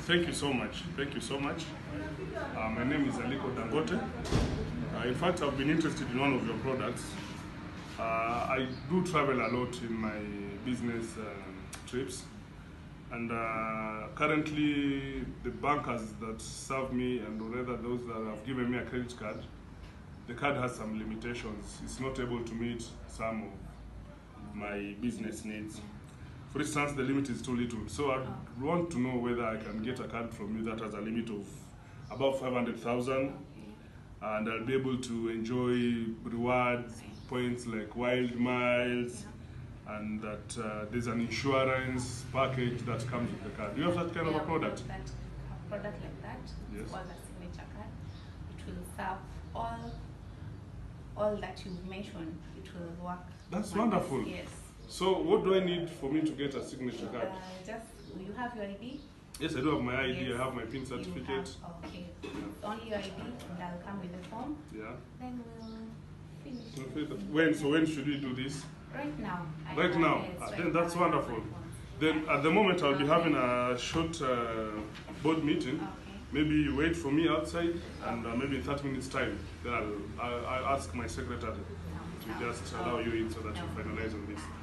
Thank you so much. Thank you so much. My name is Aliko Dangote. In fact, I've been interested in one of your products. I do travel a lot in my business trips, and currently the bankers that serve me, and rather those that have given me a credit card, the card has some limitations. It's not able to meet some of my business needs. For instance, the limit is too little. So I want to know whether I can get a card from you that has a limit of about 500,000, and I'll be able to enjoy rewards, points like Wild Miles, and that there's an insurance package that comes with the card. Do you have that kind of a product? That a product like that. Yes. It's called a signature card. It will serve all that you've mentioned. It will work. That's wonderful. Yes. So what do I need for me to get a signature card? Just, you have your ID? Yes, I do have my ID. Yes. I have my PIN certificate. Okay. Only your ID, and I'll come with the form. Yeah. Then we'll finish. When should we do this? Right now. Right now. Then that's wonderful. Then at the moment I'll be having a short board meeting. Okay. Maybe you wait for me outside, and maybe in 30 minutes time, then I'll ask my secretary to just allow you in so that you finalize on this.